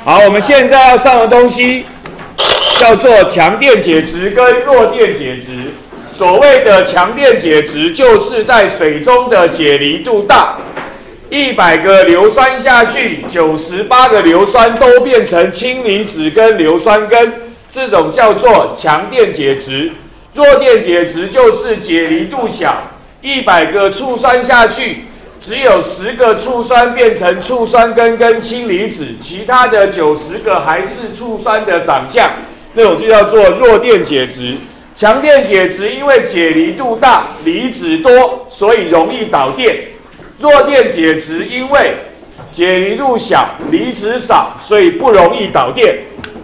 好，我们现在要上的东西叫做强电解质跟弱电解质。所谓的强电解质，就是在水中的解离度大，100个硫酸下去，98个硫酸都变成氢离子跟硫酸根，这种叫做强电解质。弱电解质就是解离度小，100个醋酸下去，只有10个醋酸变成醋酸根跟氢离子，其他的90个还是醋酸的长相，那种就叫做弱电解质。强电解质因为解离度大，离子多，所以容易导电。弱电解质因为解离度小，离子少，所以不容易导电。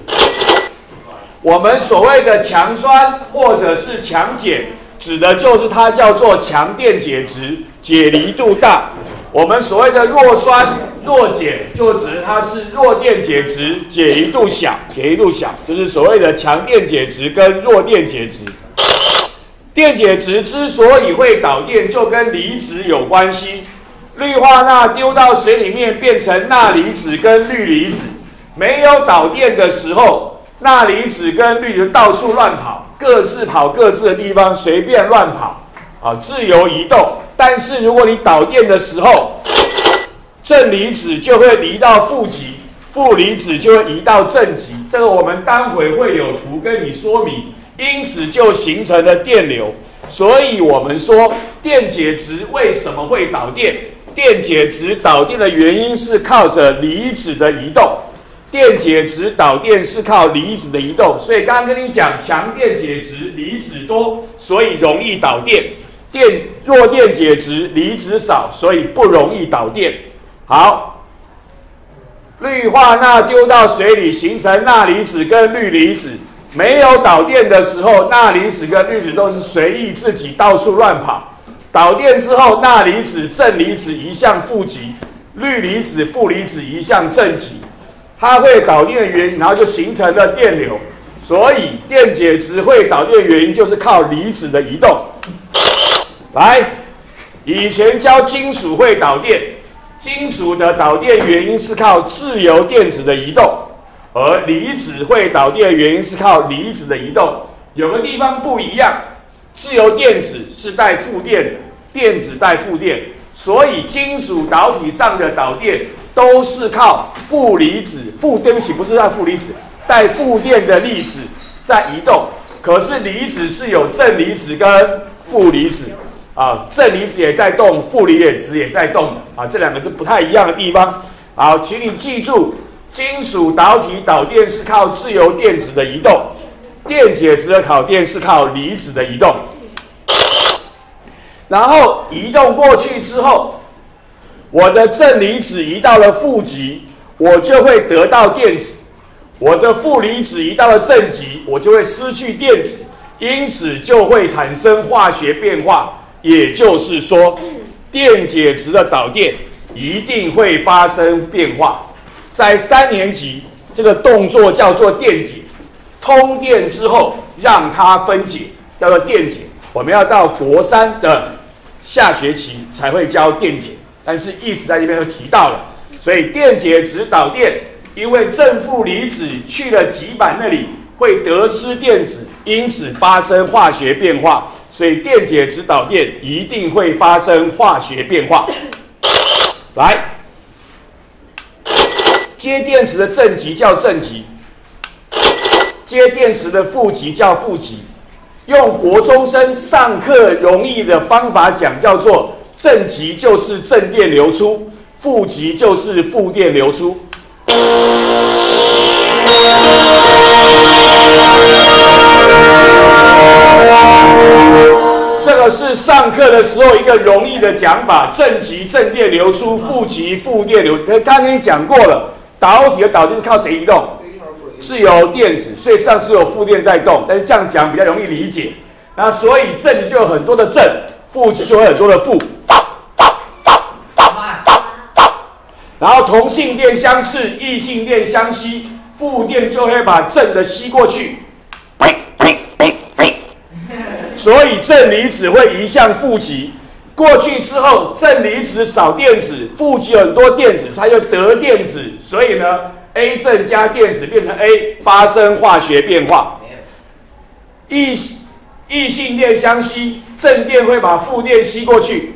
我们所谓的强酸或者是强碱，指的就是它叫做强电解质，解离度大。我们所谓的弱酸、弱碱，就指它是弱电解质，解离度小，就是所谓的强电解质跟弱电解质。电解质之所以会导电，就跟离子有关系。氯化钠丢到水里面变成钠离子跟氯离子，没有导电的时候，钠离子跟氯离子到处乱跑，各自跑各自的地方，随便乱跑，自由移动。但是如果你导电的时候，正离子就会移到负极，负离子就会移到正极。这个我们待会会有图跟你说明，因此就形成了电流。所以我们说电解质为什么会导电？电解质导电的原因是靠着离子的移动。电解质导电是靠离子的移动，所以刚刚跟你讲，强电解质离子多，所以容易导电。弱电解质离子少，所以不容易导电。好，氯化钠丢到水里形成钠离子跟氯离子，没有导电的时候，钠离子跟氯离子都是随意自己到处乱跑。导电之后，钠离子、正离子移向负极，氯离子、负离子移向正极。它会导电的原因，然后就形成了电流。所以电解质会导电的原因就是靠离子的移动。来，以前教金属会导电，金属的导电原因是靠自由电子的移动，而离子会导电的原因是靠离子的移动。有个地方不一样，自由电子是带负电的，电子带负电，所以金属导体上的导电都是靠负离子，对不起，不是带负离子，带负电的粒子在移动。可是离子是有正离子跟负离子。正离子也在动，负离子也在动的这两个是不太一样的地方。好，请你记住，金属导体导电是靠自由电子的移动，电解质的导电是靠离子的移动。然后移动过去之后，我的正离子移到了负极，我就会得到电子；我的负离子移到了正极，我就会失去电子，因此就会产生化学变化。也就是说，电解质的导电一定会发生变化。在3年级，这个动作叫做电解，通电之后让它分解，叫做电解。我们要到国3的下学期才会教电解，但是意思在这边都提到了。所以电解质导电，因为正负离子去了极板那里会得失电子，因此发生化学变化。所以电解质导电一定会发生化学变化。来，接电池的正极叫正极，接电池的负极叫负极。用国中生上课容易的方法讲，叫做正极就是正电流出，负极就是负电流出。这个是上课的时候一个容易的讲法，正极正电流出，负极负电流出。刚刚跟你讲过了，导体的导电是靠谁移动？是由电子，所以上次有负电在动，但是这样讲比较容易理解。那所以正极就有很多的正，负极就有很多的负。然后同性电相斥，异性电相吸，负电就会把正的吸过去。所以正离子会移向负极， 过去之后，正离子少电子，负极有很多电子，它就得电子，所以呢 ，A 正加电子变成 A， 发生化学变化。异性电相吸，正电会把负电吸过去，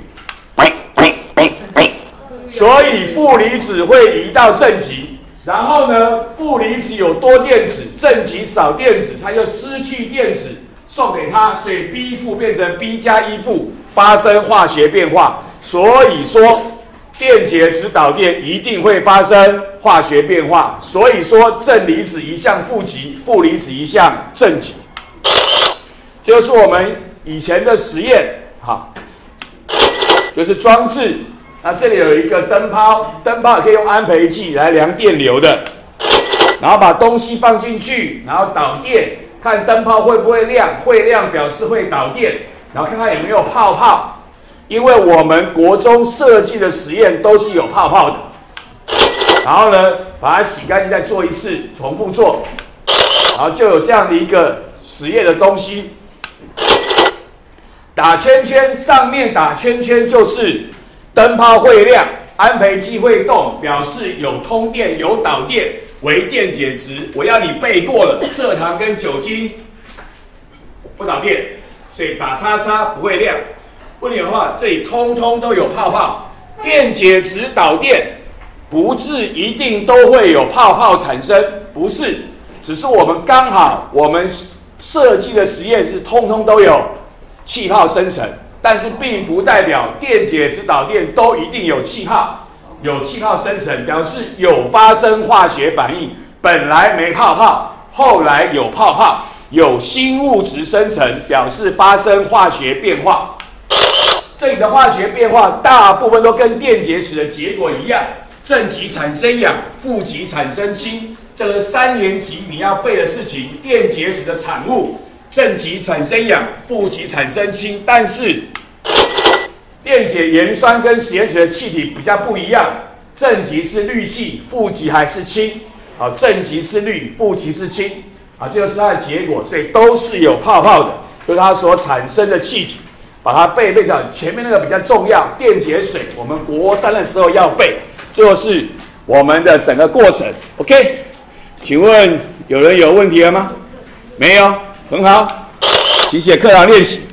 所以负离子会移到正极。然后呢，负离子有多电子，正极少电子，它就失去电子送给它，所以 B 负变成 B 加1负。发生化学变化，所以说电解质导电一定会发生化学变化。所以说正离子移向负极，负离子移向正极，就是我们以前的实验，哈，就是装置。那这里有一个灯泡，灯泡可以用安培计来量电流的，然后把东西放进去，然后导电，看灯泡会不会亮，会亮表示会导电。然后看看有没有泡泡，因为我们国中设计的实验都是有泡泡的。然后呢，把它洗干净再做一次，重复做，然后就有这样的一个实验的东西。打圈圈，上面打圈圈就是灯泡会亮，安培计会动，表示有通电有导电为电解质。我要你背过了，蔗糖跟酒精不导电。所以打叉叉不会亮。问你的话，这里通通都有泡泡。电解质导电不是一定都会有泡泡产生，不是，只是我们刚好我们设计的实验是通通都有气泡生成，但是并不代表电解质导电都一定有气泡。有气泡生成表示有发生化学反应，本来没泡泡，后来有泡泡。有新物质生成，表示发生化学变化。这里的化学变化大部分都跟电解质的结果一样，正极产生氧，负极产生氢，这个3年级你要背的事情。电解质的产物，正极产生氧，负极产生氢，但是电解盐酸跟实验室的气体比较不一样，正极是氯气，负极还是氢。好，正极是氯，负极是氢。啊，这就是它的结果，所以都是有泡泡的，就是它所产生的气体，把它背起来。前面那个比较重要，电解水，我们国3的时候要背，就是我们的整个过程。OK， 请问有人有问题了吗？没有，很好，请写课堂练习。